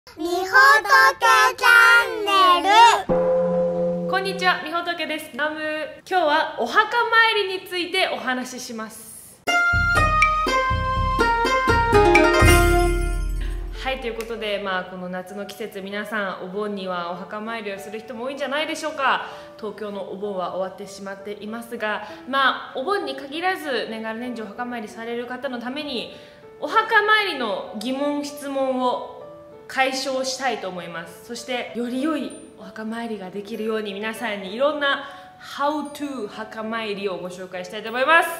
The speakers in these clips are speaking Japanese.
みほとけチャンネル。 こんにちは、みほとけです。今日はお墓参りについてお話しします。はい、ということで、この夏の季節、皆さんお盆にはお墓参りをする人も多いんじゃないでしょうか。東京のお盆は終わってしまっていますが、お盆に限らず年がら年中お墓参りされる方のためにお墓参りの疑問質問を解消したいと思います。そしてより良いお墓参りができるように、皆さんにいろんな How to 墓参りをご紹介したいと思います。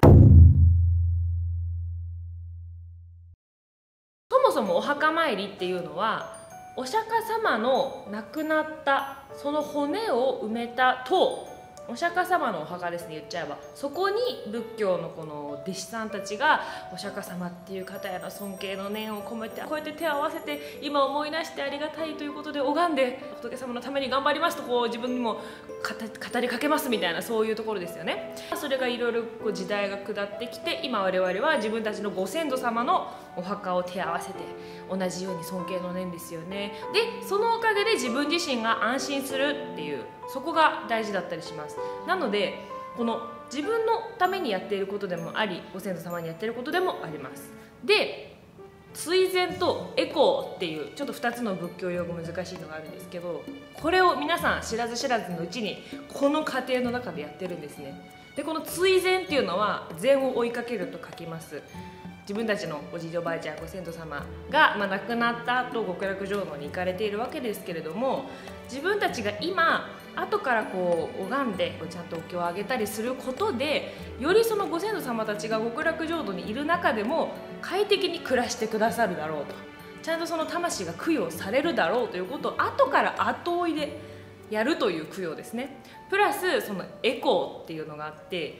そもそもお墓参りっていうのは、お釈迦様の亡くなったその骨を埋めた塔、お釈迦様のお墓ですね、言っちゃえば。そこに仏教のこの弟子さんたちがお釈迦様っていう方への尊敬の念を込めて、こうやって手を合わせて今思い出してありがたいということで拝んで、仏様のために頑張りますとこう自分にも語りかけますみたいな、そういうところですよね。それがいろいろ時代が下ってきて、今我々は自分たちのご先祖様のお墓を手合わせて同じように尊敬の念ですよね。でそのおかげで自分自身が安心するっていう、そこが大事だったりします。なのでこの自分のためにやっていることでもあり、ご先祖様にやっていることでもあります。で追善とエコーっていうちょっと2つの仏教用語難しいのがあるんですけど、これを皆さん知らず知らずのうちにこの過程の中でやってるんですね。でこの追善っていうのは善を追いかけると書きます。自分たちのおじいちゃんおばあちゃんご先祖様が、亡くなった後極楽浄土に行かれているわけですけれども、自分たちが今後から拝んでちゃんとお経をあげたりすることで、よりそのご先祖様たちが極楽浄土にいる中でも快適に暮らしてくださるだろうと、ちゃんとその魂が供養されるだろうということを後から後追いでやるという供養ですね。プラスそのエコーっていうのがあって、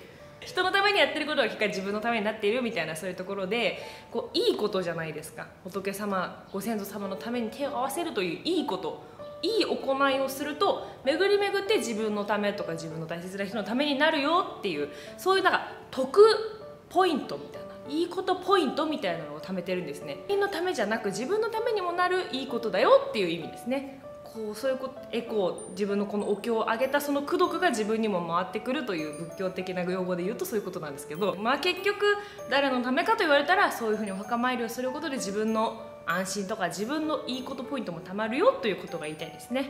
人のためにやってることが結果自分のためになっているみたいな、そういうところでいいことじゃないですか。仏様ご先祖様のために手を合わせるといういいこと、いい行いをすると巡り巡って自分のためとか自分の大切な人のためになるよっていう、そういう得ポイントみたいな、いいことポイントみたいなのを貯めてるんですね。他人のためじゃなく自分のためにもなるいいことだよっていう意味ですね。そういうことエコー、自分のこのお経をあげたその功徳が自分にも回ってくるという仏教的な用語で言うとそういうことなんですけど、結局誰のためかと言われたら、そういうふうにお墓参りをすることで自分の安心とか自分のいいことポイントもたまるよということが言いたいですね。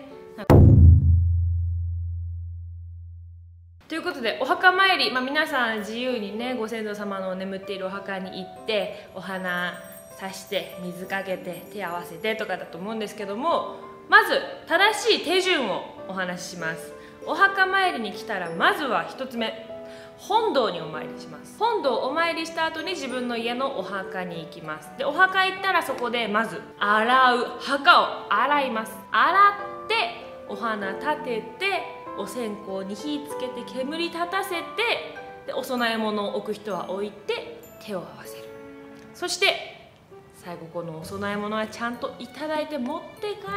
ということでお墓参り、皆さん自由にね、ご先祖様の眠っているお墓に行ってお花さして水かけて手合わせてとかだと思うんですけども、まず正しい手順をお話しします。お墓参りに来たらまずは1つ目、本堂にお参りします。本堂をお参りした後に自分の家のお墓に行きます。でお墓行ったらそこでまず墓を洗います。洗ってお花立ててお線香に火つけて煙立たせて、でお供え物を置く人は置いて手を合わせる。そして最後このお供え物はちゃんといただいて持って帰って、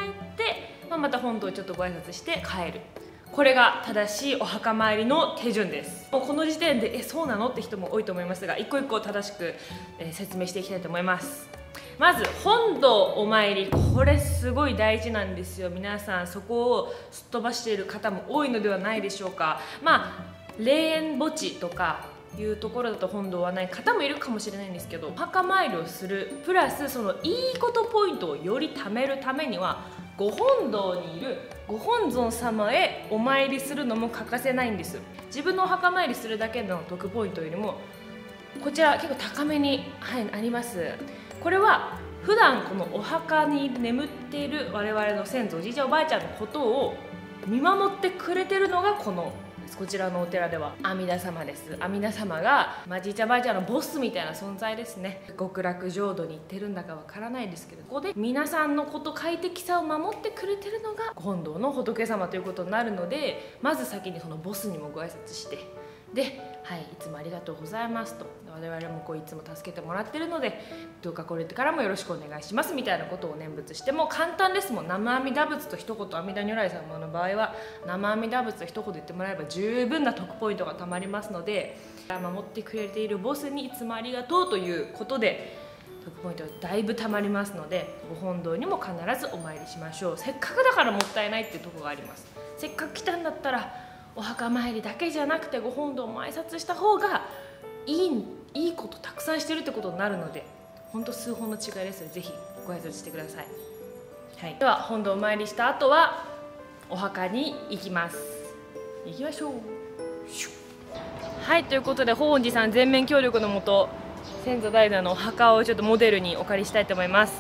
また本堂ちょっとご挨拶して帰る。これが正しいお墓参りの手順です。もうこの時点でそうなのって人も多いと思いますが、一個一個正しく説明していきたいと思います。まず本堂お参り、これすごい大事なんですよ。皆さんそこをすっ飛ばしている方も多いのではないでしょうか。霊園墓地とかいうところだと本堂はない方もいるかもしれないんですけど、お墓参りをするプラスそのいいことポイントをより貯めるためには、ご本堂にいるご本尊様へお参りするのも欠かせないんです。自分のお墓参りするだけの得ポイントよりもこちら結構高めに、あります。これは普段このお墓に眠っている我々の先祖おじいちゃんおばあちゃんのことを見守ってくれてるのがこちらのお寺では阿弥陀様です。阿弥陀様がじいちゃんばあちゃんのボスみたいな存在ですね。極楽浄土に行ってるんだかわからないですけど、ここで皆さんの快適さを守ってくれてるのが本堂の仏様ということになるので、まず先にそのボスにもご挨拶して、で、いつもありがとうございますと、我々もいつも助けてもらってるのでどうかこれからもよろしくお願いしますみたいなことを念仏して、も簡単ですもん。南無阿弥陀仏と一言、阿弥陀如来様の場合は南無阿弥陀仏と一言言ってもらえば十分な得ポイントがたまりますので、守ってくれているボスにいつもありがとうということで特ポイントがだいぶたまりますので、ご本堂にも必ずお参りしましょう。せっかくだからもったいないっていうところがあります。せっかく来たんだったらお墓参りだけじゃなくてご本堂も挨拶した方がいいことたくさんしてるってことになるので、ほんと数本の違いですので、ぜひご挨拶してください。はい、では本堂お参りした後はお墓に行きます。行きましょう。はい、ということで法恩寺さん全面協力のもと、先祖代々のお墓をちょっとモデルにお借りしたいと思います。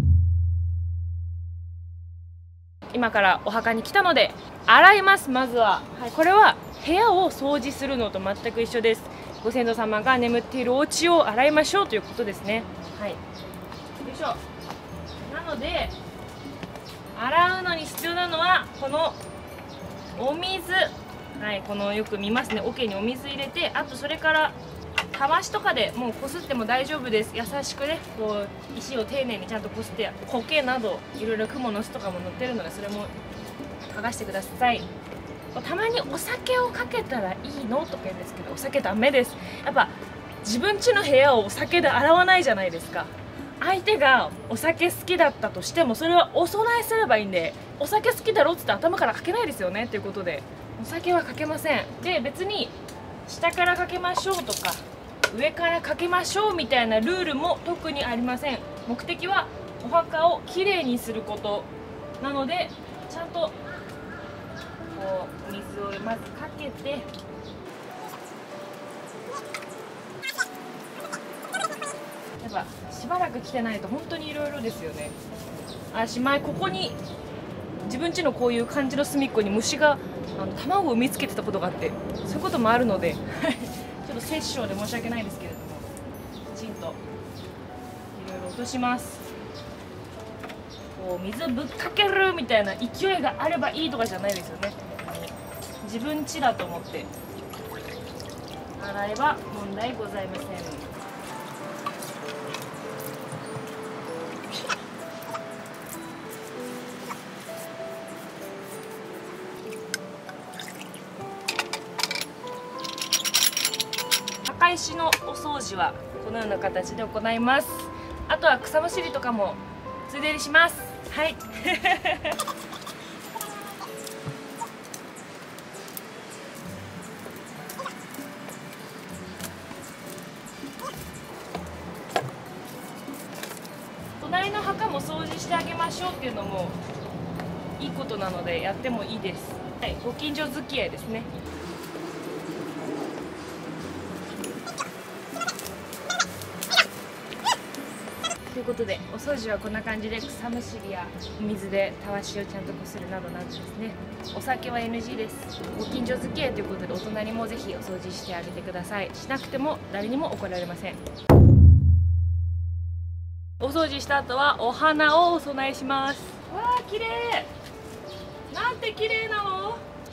今からお墓に来たので洗います。まずは、はい、これは部屋を掃除するのと全く一緒です。ご先祖様が眠っているお家を洗いましょうということですね。はい、よいしょ。なので洗うのに必要なのはこのお水、はい、このよく見ますね、桶にお水入れて、あとそれからたわしとかでもうこすっても大丈夫です。優しくね、こう石を丁寧にちゃんとこすって、苔などいろいろクモの巣とかも乗ってるので、それも剥がしてください。たまにお酒をかけたらいいのとか言うんですけど、お酒ダメです。やっぱ自分家の部屋をお酒で洗わないじゃないですか。相手がお酒好きだったとしても、それはお供えすればいいんで、お酒好きだろっつって頭からかけないですよねということで、お酒はかけません。で、別に下からかけましょうとか上からかけましょうみたいなルールも特にありません。目的はお墓をきれいにすることなので、ちゃんとこう水をまずかけて、やっぱしばらく来てないと本当にいろいろですよね。前ここに自分家のこういう感じの隅っこに虫が卵を産みつけてたことがあって、そういうこともあるのでちょっと殺生で申し訳ないですけれども、きちんといろいろ落とします。こう水ぶっかけるみたいな勢いがあればいいとかじゃないですよね。自分家だと思って洗えば問題ございません。墓石のお掃除はこのような形で行います。あとは草むしりとかもついでにします。はい隣の墓も掃除してあげましょうっていうのもいいことなのでやってもいいです。はい、ご近所付き合いですね。ということで、お掃除はこんな感じで、草むしりや水でたわしをちゃんとこするなどなどですね。お酒は NG です。ご近所付き合いということで、お隣もぜひお掃除してあげてください。しなくても誰にも怒られません。お掃除した後はお花をお供えします。わあ、綺麗。なんて綺麗なの。こ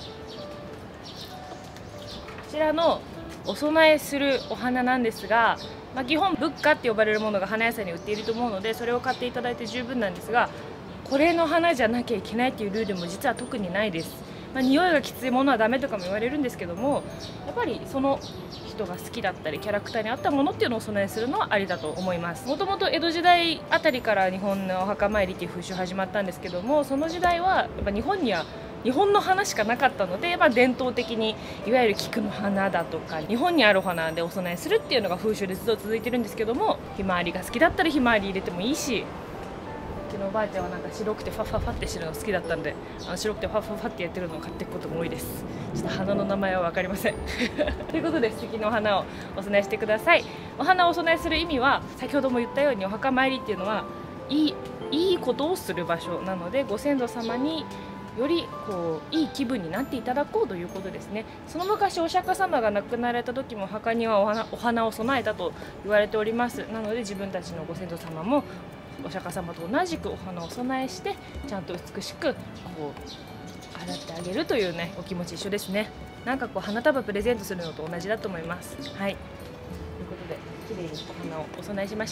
ちらのお供えするお花なんですが、基本仏花って呼ばれるものが花屋さんに売っていると思うので、それを買っていただいて十分なんですが、これの花じゃなきゃいけないっていうルールも実は特にないです。匂いがきついものはダメとかも言われるんですけども、やっぱりその人が好きだったりキャラクターに合ったものっていうのをお供えするのはありだと思います。もともと江戸時代あたりから日本のお墓参りっていう風習始まったんですけども、その時代はやっぱ日本には日本の花しかなかったので、伝統的にいわゆる菊の花だとか日本にある花でお供えするっていうのが風習でずっと続いてるんですけども、ひまわりが好きだったらひまわり入れてもいいし、うちのおばあちゃんはなんか白くてファファファってしてるのが好きだったんで、白くてファファファってやってるのを買っていくことも多いです。ちょっと花の名前は分かりませんということで、素敵なお花をお供えしてください。お花をお供えする意味は、先ほども言ったようにお墓参りっていうのはいいことをする場所なので、ご先祖様によりいい気分になっていただこうということですね。その昔お釈迦様が亡くなられた時も墓にはお花を供えたと言われております。なので自分たちのご先祖様もお釈迦様と同じくお花を供えして、ちゃんと美しく洗ってあげるというね、お気持ち一緒ですね。なんか花束プレゼントするのと同じだと思います。はい、ということで綺麗にお花をお供えしました。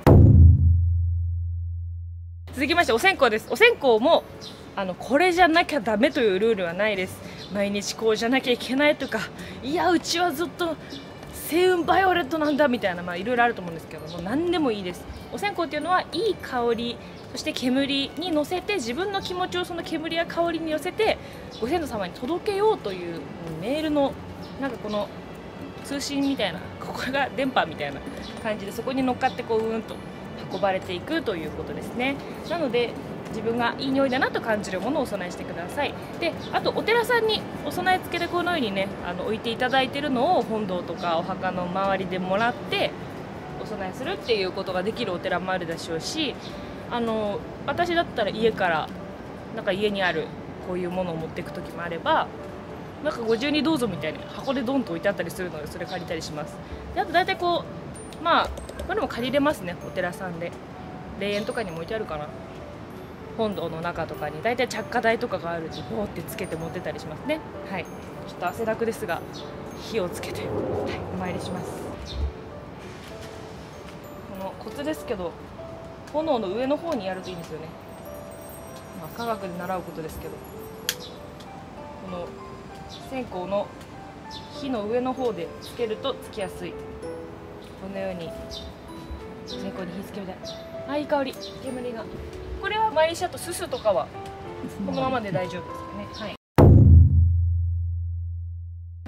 続きましてお線香です。お線香もこれじゃなきゃダメというルールはないです。毎日こうじゃなきゃいけないとか、いやうちはずっと星雲バイオレットなんだみたいな、いろいろあると思うんですけども、何でもいいです。お線香っていうのはいい香り、そして煙に乗せて、自分の気持ちをその煙や香りに寄せてご先祖様に届けようというメールのなんかこの通信みたいな、ここが電波みたいな感じで、そこに乗っかってこううんと運ばれていくということですね。なので自分がいい匂いだなと感じるものをお供えしてください。で、あとお寺さんにお供え付けでこのようにね置いていただいているのを本堂とかお墓の周りでもらってお供えするっていうことができるお寺もあるでしょうし、私だったら家からなんか家にあるこういうものを持っていく時もあれば、なんかご自由にどうぞみたいに箱でドンと置いてあったりするので、それ借りたりします。で、あと大体これも借りれますね、お寺さんで。霊園とかにも置いてあるかな、本堂の中とかに大体着火台とかがあるんで、ボーってつけて持ってたりしますね。はい、ちょっと汗だくですが火をつけて、お参りします。このコツですけど、炎の上の方にやるといいんですよね。科学で習うことですけど、この線香の火の上の方でつけるとつきやすい。このように線香に火つけるで、いい香り、煙が。これは参りしたとすすとかはこのままで大丈夫ですかね。はい。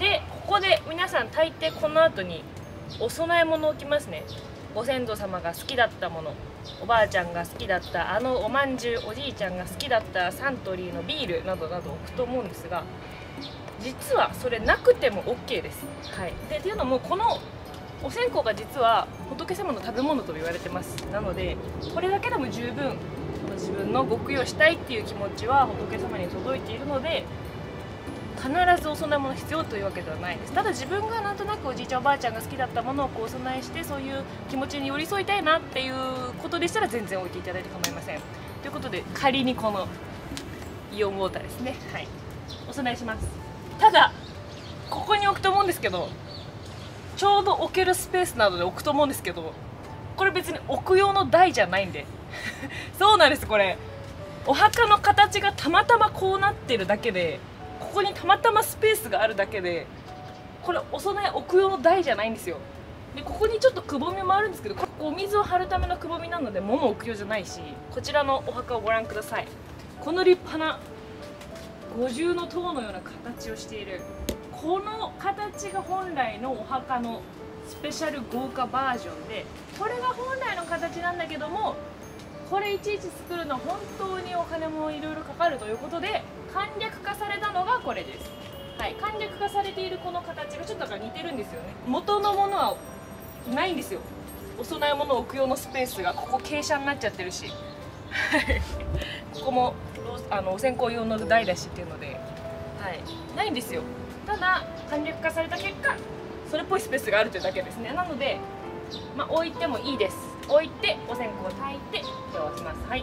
で、ここで皆さん大抵この後にお供え物を置きますね。ご先祖様が好きだったもの、おばあちゃんが好きだったおまんじゅう、おじいちゃんが好きだったサントリーのビールなどなど置くと思うんですが、実はそれなくても OK です。はい。でっていうのも、このお線香が実は仏様の食べ物と言われてます。なのでこれだけでも十分自分のご供養したいっていう気持ちは仏様に届いているので、必ずお供え物必要というわけではないです。ただ自分がなんとなくおじいちゃんおばあちゃんが好きだったものをこうお供えして、そういう気持ちに寄り添いたいなっていうことでしたら全然置いていただいて構いません。ということで仮にこのイオンウォーターですね、はい、お供えします。ただここに置くと思うんですけど、ちょうど置けるスペースなどで置くと思うんですけど、これ別に置く用の台じゃないんでそうなんです。これお墓の形がたまたまこうなってるだけで、ここにたまたまスペースがあるだけで、これお供え置く用の台じゃないんですよ。で、ここにちょっとくぼみもあるんですけど、ここお水を張るためのくぼみなので物を置く用じゃないし、こちらのお墓をご覧ください。この立派な五重の塔のような形をしている、この形が本来のお墓のスペシャル豪華バージョンで、これが本来の形なんだけども、これいちいち作るのは本当にお金もいろいろかかるということで簡略化されたのがこれです。はい、簡略化されているこの形がちょっとだから似てるんですよね。元のものはないんですよ。お供え物を置く用のスペースがここ傾斜になっちゃってるしここもお線香用の台だしっていうので、はい、ないんですよ。ただ簡略化された結果それっぽいスペースがあるというだけですね。なので、置いてもいいです。置いてお線香を焚いて今日はします。はい、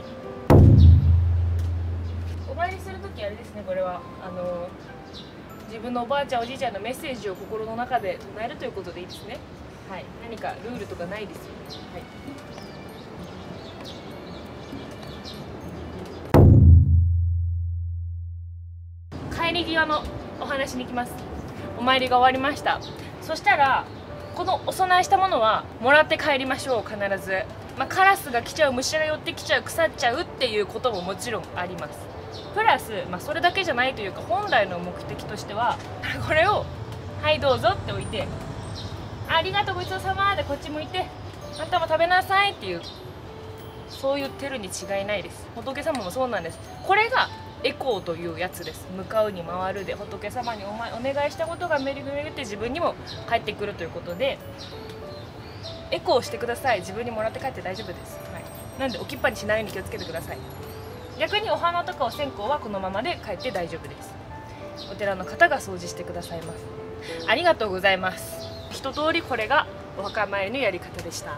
お参りするときあれですね、これは自分のおばあちゃんおじいちゃんのメッセージを心の中で唱えるということでいいですね。はい、何かルールとかないですよ。はい、帰り際のお話に行きます。お参りが終わりました。そしたらこのお供えしたものはもらって帰りましょう。必ず、カラスが来ちゃう、虫が寄ってきちゃう、腐っちゃうっていうことももちろんあります。プラス、それだけじゃないというか、本来の目的としてはこれを「はいどうぞ」って置いて「ありがとうごちそうさま」でこっち向いて「あんたも食べなさい」っていう、そう言ってるに違いないです。仏様もそうなんです。これがエコーというやつです。向かうに回るで、仏様にお願いしたことが巡り巡って自分にも返ってくるということで、エコーしてください。自分にもらって帰って大丈夫です。はい、なんで置きっぱにしないように気をつけてください。逆にお花とかお線香はこのままで帰って大丈夫です。お寺の方が掃除してくださいます。ありがとうございます。一通りこれがお墓参りのやり方でした。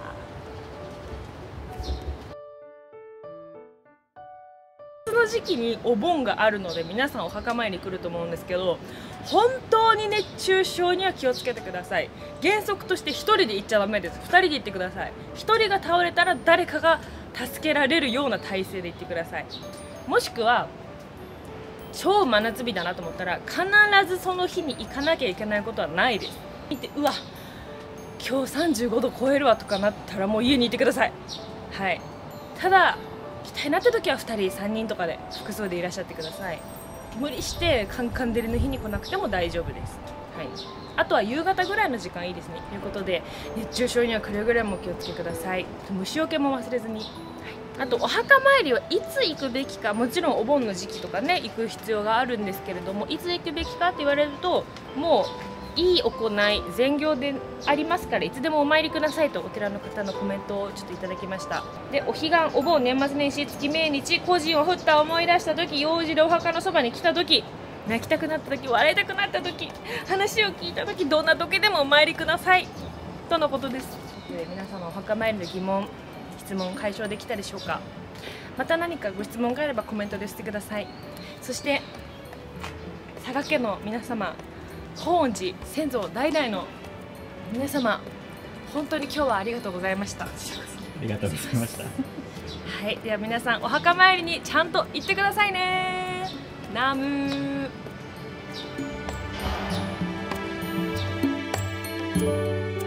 の時期にお盆があるので皆さんお墓参りに来ると思うんですけど、本当に熱中症には気をつけてください。原則として1人で行っちゃダメです。2人で行ってください。1人が倒れたら誰かが助けられるような体勢で行ってください。もしくは超真夏日だなと思ったら必ずその日に行かなきゃいけないことはないです。見て、うわ今日35度超えるわとかなったらもう家にいてください。はい、ただ来たいなって時は2人3人とかで服装でいらっしゃってください。無理してカンカン照りの日に来なくても大丈夫です。はい、あとは夕方ぐらいの時間いいですね。ということで熱中症にはくれぐれもお気をつけください。虫除けも忘れずに。あとお墓参りはいつ行くべきか、もちろんお盆の時期とかね行く必要があるんですけれども、いつ行くべきかって言われるともういい行い善行でありますからいつでもお参りくださいとお寺の方のコメントをちょっといただきました。でお彼岸お盆年末年始月命日故人を振った思い出した時、用事でお墓のそばに来た時、泣きたくなった時、笑いたくなった時、話を聞いた時、どんな時でもお参りくださいとのことです。で皆様お墓参りの疑問質問解消できたでしょうか。また何かご質問があればコメントでしてください。そして佐賀県の皆様、法恩寺先祖代々の皆様、本当に今日はありがとうございました。 ありがとうございました。 はい、では皆さんお墓参りにちゃんと行ってくださいね。ナムー